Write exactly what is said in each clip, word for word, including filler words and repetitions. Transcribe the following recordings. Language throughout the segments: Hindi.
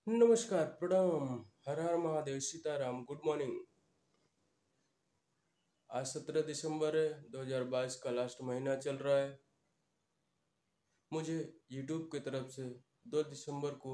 नमस्कार, प्रणाम, हर हर महादेव, सीताराम, गुड मॉर्निंग। आज सत्रह दिसंबर है, दो हज़ार बाईस का लास्ट महीना चल रहा है। मुझे यूट्यूब की तरफ से दो दिसंबर को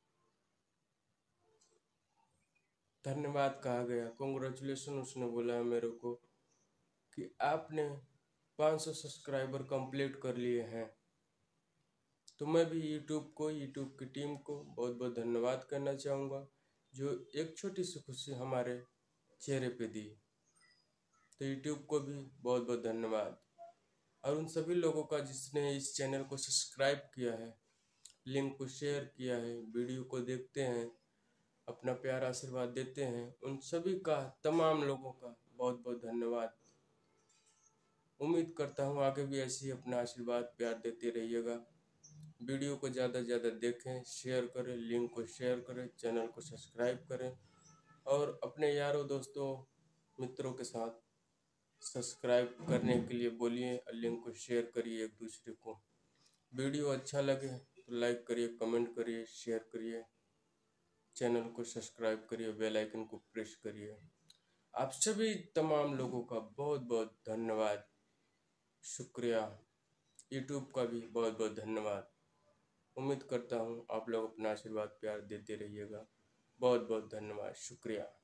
धन्यवाद कहा गया, कॉन्ग्रेचुलेसन उसने बोला है मेरे को कि आपने पाँच सौ सब्सक्राइबर कंप्लीट कर लिए हैं। तो मैं भी यूट्यूब को, यूट्यूब की टीम को बहुत बहुत धन्यवाद करना चाहूँगा, जो एक छोटी सी खुशी हमारे चेहरे पे दी। तो यूट्यूब को भी बहुत बहुत धन्यवाद, और उन सभी लोगों का जिसने इस चैनल को सब्सक्राइब किया है, लिंक को शेयर किया है, वीडियो को देखते हैं, अपना प्यार आशीर्वाद देते हैं, उन सभी का, तमाम लोगों का बहुत बहुत धन्यवाद। उम्मीद करता हूँ आगे भी ऐसे ही अपना आशीर्वाद प्यार देते रहिएगा। वीडियो को ज़्यादा से ज़्यादा देखें, शेयर करें, लिंक को शेयर करें, चैनल को सब्सक्राइब करें, और अपने यारों दोस्तों मित्रों के साथ सब्सक्राइब करने के लिए बोलिए, और लिंक को शेयर करिए एक दूसरे को। वीडियो अच्छा लगे तो लाइक करिए, कमेंट करिए, शेयर करिए, चैनल को सब्सक्राइब करिए, बेल आइकन को प्रेस करिए। आप सभी तमाम लोगों का बहुत बहुत धन्यवाद, शुक्रिया। यूट्यूब का भी बहुत बहुत धन्यवाद। उम्मीद करता हूँ आप लोग अपना आशीर्वाद प्यार देते रहिएगा। बहुत बहुत धन्यवाद, शुक्रिया।